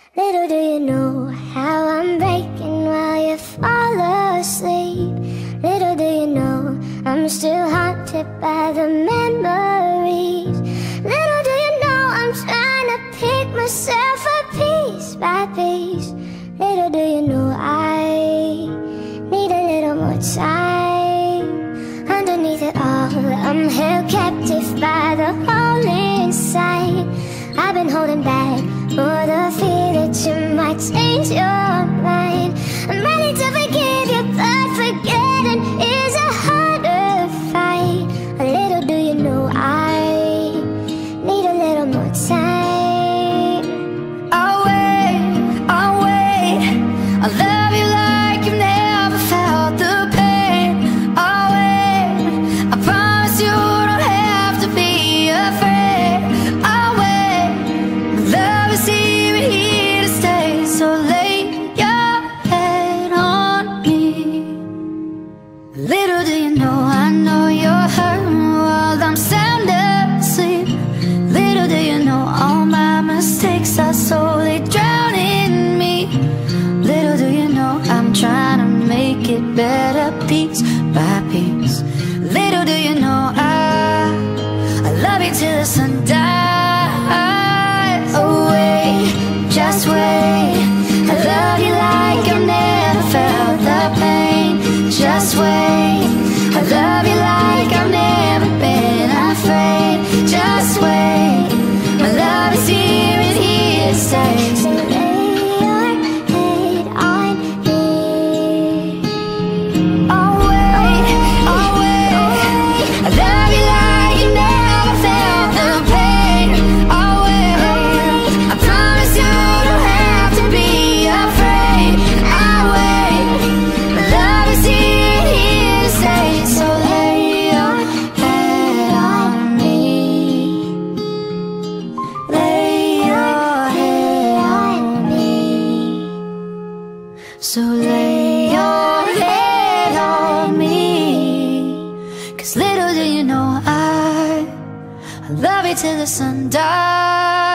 Little do you know how I'm breaking while you fall asleep. Little do you know I'm still haunted by the memories. Little do you know I'm trying to pick myself up piece by piece. Little do you know I need a little more time. Underneath it all, I'm held captive by the hole inside. I've been holding back for the fear that you might change your mind. I'm ready to forgive you, but forgetting is a harder fight. A little do you know I need a little more time. I'll wait, I'll love you like you've never felt the pain. I'll wait, I promise you don't have to be afraid. I'll wait, love is here to stay, so lay your head on me. Little do you know, I know you're hurting while I'm sound asleep. Little do you know, all my mistakes are slowly drowning me. Little do you know, I'm trying to make it better piece by piece. Little do you know, I love you till the sun dies. Oh wait, just wait, I love you like I've never felt the pain. Just wait, I love you like I've never been afraid. Just wait, my love is here and here to stay. So lay your head on me. I'll wait, I love you like you never felt the pain. I'll wait, I promise you don't have to be afraid. I'll wait, my love is here to stay. So lay your head on me. Lay your head on me. So lay your head on me. 'Cause little do you know, I love you till the sun dies.